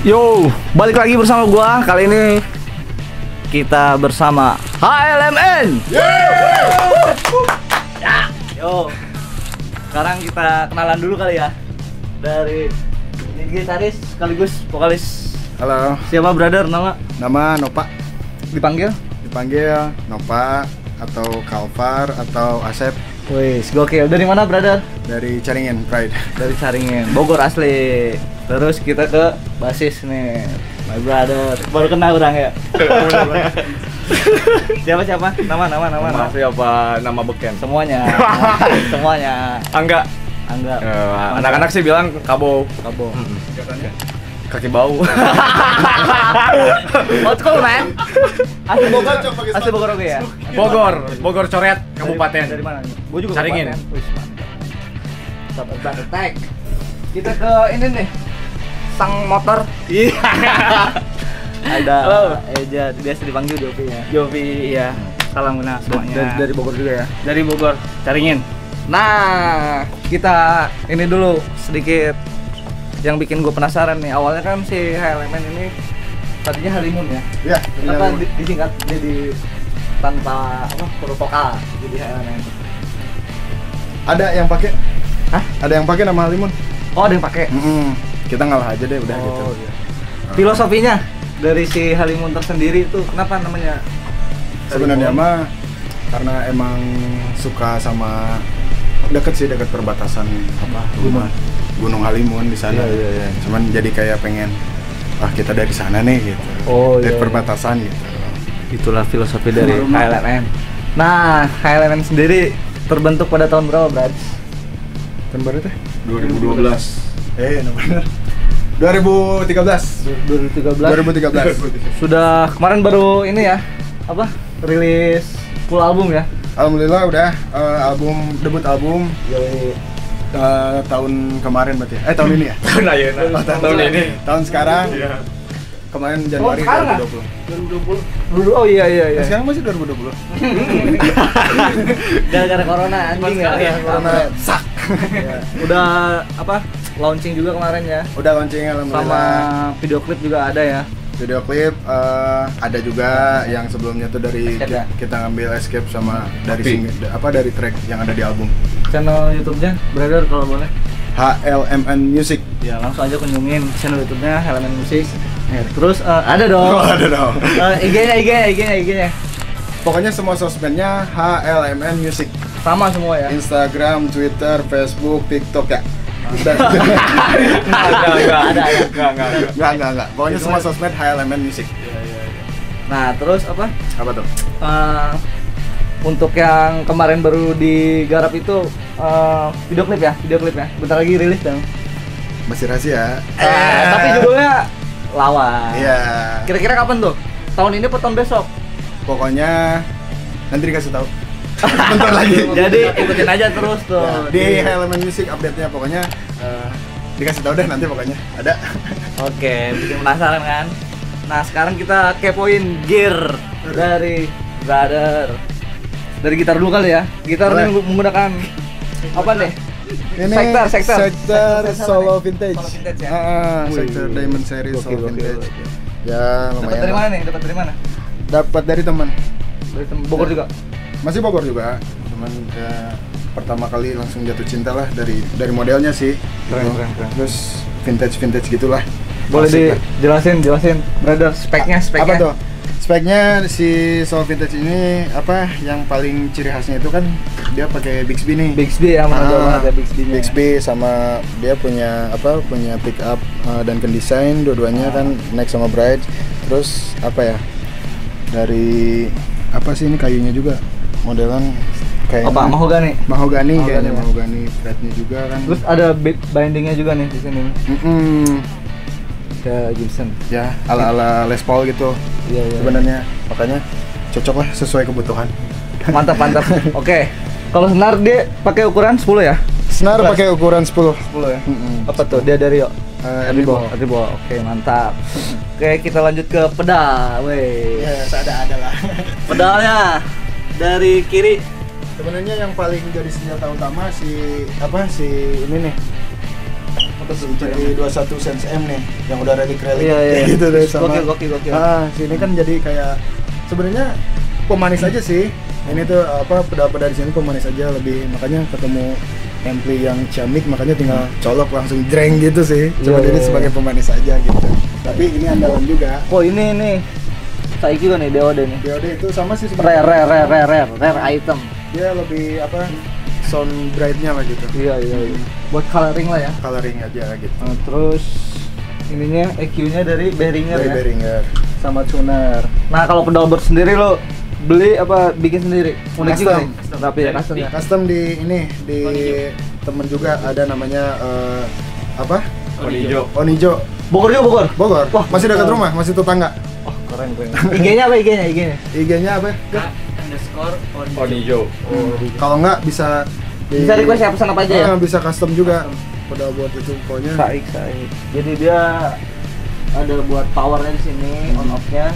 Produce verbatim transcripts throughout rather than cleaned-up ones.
Yo, balik lagi bersama gua. Kali ini kita bersama H L M N. Yeah. Yo. Sekarang kita kenalan dulu kali ya. Dari gitaris sekaligus vokalis. Halo. Siapa brother nama? Nama Nopa. Dipanggil? Dipanggil Nopa atau Kalvar atau Asep. Wih, gokil. Dari mana brother? Dari Caringin Pride. Dari Caringin, Bogor asli. Terus kita ke basis nih, my brother. Baru kenal orang ya. Siapa siapa? Nama nama nama. Nama siapa? Nama beken. Semuanya. Semuanya. Angga. Angga. Uh, anak-anak sih bilang Kabo. Kabo. Kaki bau. Old school man. Asli Bogor. Asli Bogor oke ya. Bogor, Bogor coret kabupaten. Dari, dari mana? Gua juga Caringin. Wih, mantap. Sahabat banget. Tek. Kita ke ini nih. Sang motor. Iya. Ada Halo. Eja, biasa dipanggil Jovi ya. Jovi, iya. Salam kenal semuanya. Dari, dari Bogor juga ya. Dari Bogor, Caringin. Nah, kita ini dulu sedikit yang bikin gue penasaran nih. Awalnya kan si H L M N ini tadinya Halimun ya. Iya. Apa di, disingkat jadi tanpa apa huruf vokal jadi H L M N. Ada yang pakai? Hah? Ada yang pakai nama Halimun? Oh, ada yang pakai. Mm-mm. Kita ngalah aja deh udah Oh, gitu. iya. Filosofinya dari si Halimun tersendiri itu kenapa namanya? Sebenarnya Halimun? mah karena emang suka sama deket sih deket perbatasan apa Gunung. Gunung Halimun di sana. Iya, iya, iya. Cuman jadi kayak pengen wah kita dari sana nih gitu. Oh, dari iya, perbatasan gitu. Itulah filosofi dari H Rumah. L M N. Nah, H L M N sendiri terbentuk pada tahun berapa, Brad? Tahun baru teh? dua ribu dua belas. Eh, benar. dua ribu tiga belas. dua ribu tiga belas. dua ribu tiga belas. Sudah kemarin baru ini ya, apa? Rilis full album ya. Alhamdulillah udah eh, album debut album Dari eh, tahun kemarin berarti ya? Eh tahun ini ya? Tahun ayeuna. Oh, Tahun ini. Tahun sekarang. Iya. Kemarin Januari sekarang dua ribu dua puluh. dua ribu dua puluh. Oh iya iya iya. Eh, sekarang masih dua ribu dua puluh. Gara-gara corona anjing ya. Iya, Corona sak. Ya. Udah apa? Launching juga kemarin ya. Udah launching Sama alhamdulillah. video klip juga ada ya. Video klip eh, ada juga yang sebelumnya tuh dari Escape ya? kita ngambil Escape sama dari Tapi. sing- apa dari track yang ada di album. Channel YouTube-nya, brother kalau boleh. H L M N Music. Ya langsung aja kunjungin channel YouTube-nya H L M N Music. Ya, terus eh, ada dong. Oh, ada dong. Eh, I G-nya, I G-nya, I G-nya, I G-nya. Pokoknya semua sosmednya H L M N Music. Sama semua ya. Instagram, Twitter, Facebook, TikTok ya. Udah. Enggak, enggak, enggak. Ada ya. Enggak, enggak. Enggak, enggak, enggak. Pokoknya semua sosmed H L M N Music. Nah, terus apa? Apa tuh? Eh, untuk yang kemarin baru digarap itu eh, video klip ya, video klip ya. Bentar lagi rilis dong. Masih rahasia. Eh, tapi judulnya Lawan. Iya. Kira-kira kapan tuh? Tahun ini atau tahun besok? Pokoknya nanti dikasih tahu. Bentar lagi. Jadi ikutin aja terus tuh. Ya, di H L M N Music update-nya pokoknya eh, dikasih tahu deh nanti pokoknya. Ada. Oke, bikin penasaran kan? Nah, sekarang kita kepoin gear dari brother. Dari gitar dulu kali ya. Gitar Boleh. ini menggunakan apa nih? Ini Sektor, sektor. Sektor Sektor Solo nih. Vintage. Solo Vintage ya? Ah, Wih. Sektor Diamond Series Gokil, Solo gokil, Vintage. gokil. Ya, Dapat lumayan. dari lah. mana nih? Dapat dari mana? Dapat dari teman. Dari tem- Bogor juga. Masih Bogor juga. Cuman ya pertama kali langsung jatuh cinta lah dari dari modelnya sih. Keren, Gitu. keren, keren. Terus vintage vintage gitulah. Boleh Klasik lah. dijelasin, jelasin, brother, speknya, speknya. Apa tuh? Speknya si Soul Vintage ini apa yang paling ciri khasnya itu kan dia pakai Bixby nih. Bixby ya, mana Ah, banget ya Bixby-nya. Bixby sama dia punya apa punya pick up uh, dan design dua-duanya Ah. kan next sama Bright. Terus apa ya? Dari apa sih ini kayunya juga modelan kayak Apa? Mahogani. mahogani Mahogani kayaknya ya. mahogani fretnya juga kan. Terus ada bit bindingnya juga nih di sini. Mm-mm. Ke Gibson. Ya ala-ala Les Paul gitu Iya, iya. sebenarnya makanya cocok lah sesuai kebutuhan. Mantap, mantap. Oke. Kalau senar dia pakai ukuran sepuluh ya? Senar Kelas. pakai ukuran sepuluh. sepuluh ya. Mm-mm. Apa tuh? Dia dari yo. Eh, Ribo. Ribo. Ribo. Oke, mantap. Oke, kita lanjut ke pedal. Weh. Ya, ada-ada lah. Pedalnya dari kiri. Sebenarnya yang paling jadi senjata utama si apa si ini nih apa sih jadi dua puluh satu Sense M nih yang udah relik-relik Iya, iya. gitu deh sama. Gokil, gokil, gokil. Ah, sini kan jadi kayak sebenarnya pemanis aja sih. Ini tuh apa pedal-pedal di sini pemanis aja lebih, makanya ketemu ampli yang ciamik makanya tinggal colok langsung jreng gitu sih. Cuma Iya, jadi iya, sebagai pemanis aja gitu. Tapi ini andalan juga. Oh ini nih, saya juga nih D O D nih. D O D itu sama sih Rare, rare, rare, rare, rare, rare item. Dia lebih apa sound bright-nya lah gitu. Iya, iya, iya. Buat coloring lah ya. Coloring aja gitu. Nah, terus ininya E Q-nya dari Behringer Dari ya. Behringer. Sama tuner. Nah, kalau pedal board sendiri lo beli apa bikin sendiri? Unik juga Custom. nih. Tapi ya custom ya. Custom di ini di temen juga ada namanya eh, apa? Onijo. Onijo. Bogor juga Bogor. Bogor. Wah, masih dekat betul. rumah, masih tetangga. Oh, keren keren. I G-nya apa I G-nya? I G-nya? I G-nya apa? underscore Onijo. Oh, Kalau nggak bisa di- bisa request ya pesan apa aja ya? Ah, bisa custom juga. Pedal buat itu pokoknya. Saik, saik. Jadi dia ada buat powernya di sini, Hmm. on off-nya.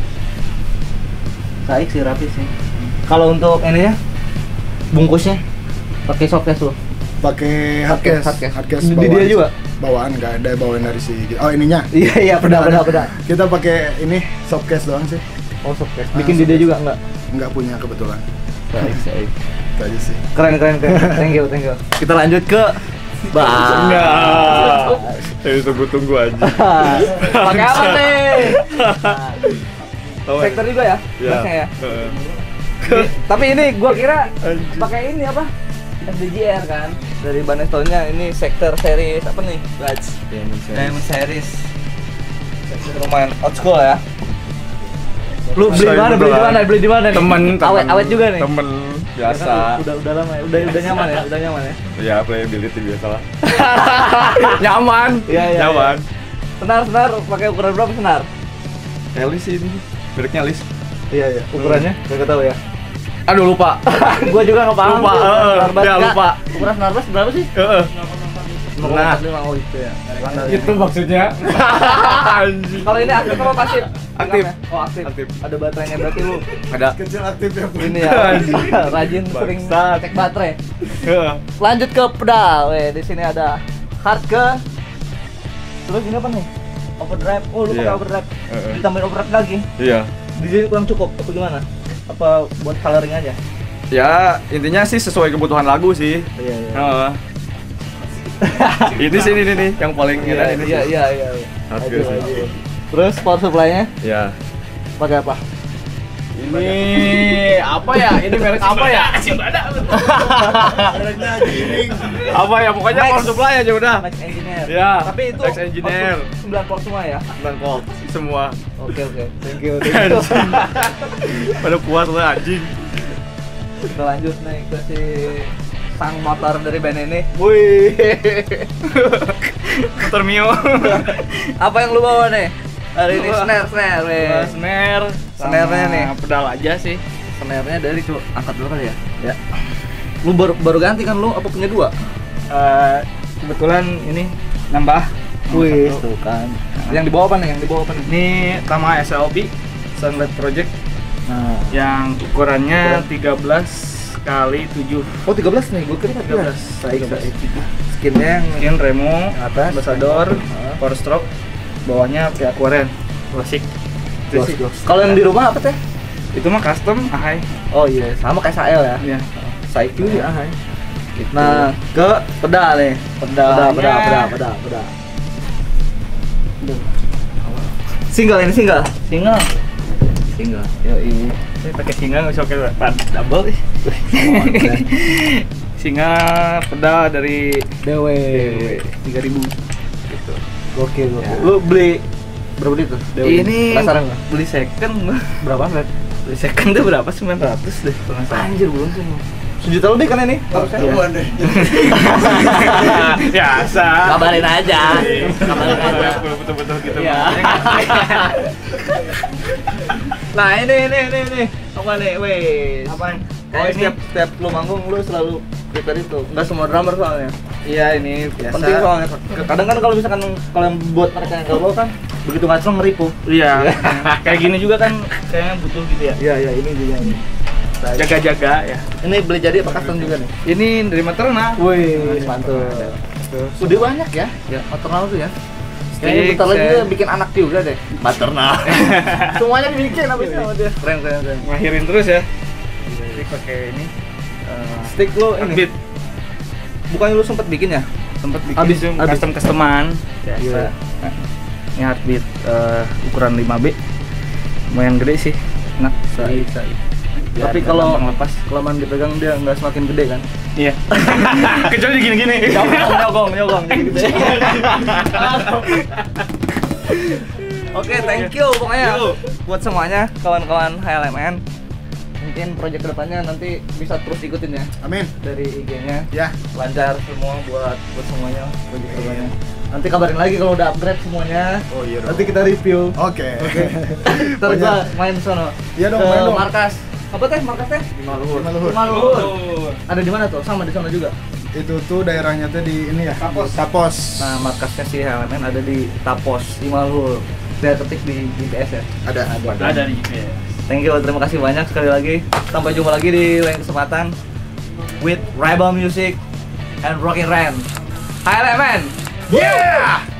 Saik sih, rapi sih. Kalau untuk ini ya, bungkusnya pakai softcase lo. Pakai hardcase. Hardcase. Hardcase Di bawaan. dia juga? Bawaan nggak ada bawaan dari si. Oh ininya. Iya iya, pedal pedal pedal. Kita pakai ini softcase doang sih. Oh softcase. Ah, Bikin di dia softcase. juga enggak? Nggak punya kebetulan. Saik, saik. Itu aja sih. Keren keren keren. Thank you thank you. Kita lanjut ke Bas. Enggak. Saya tunggu-tunggu aja. Pakai apa nih? Tahu ya? Sektor juga ya? Ya. Bassnya ya. Heeh. Ini- Tapi ini gua kira Anjing. pakai ini apa? S D J R kan dari Banestonya ini sektor series apa nih? Guys. Diamond series. Lumayan old school ya. Lu beli di Saya mana? Beli di juga. mana? Beli di mana nih? Temen, temen. Awet awet juga nih. Temen biasa. Udah udah lama ya. Udah udah nyaman ya. Udah nyaman ya. Ya, playability biasa lah. Nyaman. Iya, iya, Nyaman. Senar senar pakai ukuran berapa senar? Elis ini. Mereknya Elis. Iya iya. Ukurannya? Gak tahu ya. Aduh lupa. Gua juga nggak paham. Lupa, tuh. eh, Senar bass ya, nggak? lupa. Ukuran senar bass berapa sih? Heeh. Nah, Oh itu ya. itu maksudnya. Anjing. Kalau ini aktif apa pasif? Aktif. Oh aktif. Aktif. Ada baterainya berarti lu Ada. Kecil aktif ya. ini ya. Rajin sering Bangsat. cek baterai. Heeh. Lanjut ke pedal. Weh, di sini ada hard ke. Terus ini apa nih? Overdrive. Oh, lu pakai Iya. overdrive. Heeh. Ditambahin overdrive lagi. Iya. Di sini kurang cukup apa gimana? Apa buat coloring aja? Ya, intinya sih sesuai kebutuhan lagu sih. Iya, iya. Heeh. Ini sih ini nih yang paling Iya, enak ini. iya, sih. iya, iya. iya. Hard Aduh, ke sih. aduh. Terus power supply-nya Ya. pakai apa? Ini apa ya? Ini merek apa ya? Apa ya? Pokoknya Max. power supply aja udah. Max Engineer. Iya, Tapi itu Max Engineer. output sembilan volt semua ya? sembilan volt semua. Oke, oke. Thank you. Thank you. Pada puas lah anjing. Kita lanjut nih ke si sang motor dari band ini. Wih. Motor Mio. Apa yang lu bawa nih? Hari ini snare, snare, weh. Dua snare, Snare-nya nih. pedal aja sih. Snare-nya dari coba angkat dulu kali ya. Ya. Lu baru baru ganti kan lu? Apa punya dua? Eh, kebetulan ini nambah. Wih, Satu. tuh kan. Yang dibawa apa nih? Yang dibawa apa nih? Ini Tama S L B Sunlight Project Nah. yang ukurannya tiga belas kali tujuh. Oh, tiga belas nih. Gua kira tiga belas. Baik, baik. Skinnya yang Mungkin Remo, atas, Ambassador, Ah. Power Stroke, bawahnya pakai Aquaren klasik. Itu sih. Kalau yang di rumah apa teh? Itu mah custom, ahai. Oh iya, sama kayak Sael ya. Ya. Saik juga ahai. Nah, ke pedal nih. Pedal, pedal, pedal, pedal, pedal, pedal. Single ini single. Single. Single. Yo ini. Ini pakai singa nggak usah pakai pad double ih. Singa pedal dari D W tiga ribu. gitu. Gokil, gokil. Lu beli berapa duit tuh? D W? Ini penasaran nggak? beli second. Berapa Fred? Beli second tuh berapa? sembilan ratus deh kalau nggak salah. Anjir, belum sih. Sejuta lebih kan ini? Harusnya. Biasa. Kabarin aja. Kabarin aja. Betul-betul gitu. Iya. Nah, ini ini ini ini. Apa nih? Weh. Apaan? Oh, Oh, ini ini setiap setiap lu manggung lu selalu prepare itu. Enggak semua drummer soalnya. Iya, ini biasa. Penting soalnya. Kadang kan kalau misalkan kalau yang buat mereka yang gaul kan begitu ngacrong ngeripu. Iya. Kayak gini juga kan kayaknya butuh gitu ya. Iya, iya, ini juga nih. Jaga-jaga ya. Ini beli jadi apa custom juga nih? Ini dari Materna. Wih, mantap. Udah banyak ya, Ya. maternal tuh ya. Stick, Kayaknya bentar lagi set. dia bikin anak juga deh. Maternal. Semuanya dibikin abis itu sama dia. Keren keren keren. Ngakhirin terus ya. Jadi pakai ini. eh, Stick lo ini. Heartbeat. Bukannya lu sempet bikin ya? Tempat bikin Abis- custom abis- custom customan. Biasa. Iya. Ini heartbeat eh, ukuran lima B. Lumayan gede sih. Enak. Bisa, Jadi, bisa. biar Tapi nggak kalau gampang lepas. kelamaan dipegang dia nggak semakin gede kan? Iya. Kecuali gini-gini. Nyogong, nyogong, nyogong jadi gede. Oke, thank you pokoknya buat semuanya kawan-kawan H L M N. Mungkin proyek kedepannya nanti bisa terus ikutin ya Amin. dari I G-nya. Ya. Lancar semua buat buat semuanya proyek kedepannya. Nanti kabarin lagi kalau udah upgrade semuanya. Oh iya dong. Nanti kita review. Oke. Ntar gua main sono. Iya dong, Ke main dong. markas. Apa teh markas teh? Lima Luhur. Lima Luhur. Ada di mana tuh? Sama di sana juga. Itu tuh daerahnya tuh di ini ya. Tapos. Tapos. Nah, markasnya si H L M N ada di Tapos, Lima Luhur. Saya ketik di G P S ya. Ada ada. Ada di G P S. Thank you, terima kasih banyak sekali lagi. Sampai jumpa lagi di lain kesempatan with Rebel Music and Rockin' Ran. H L M N. Yeah.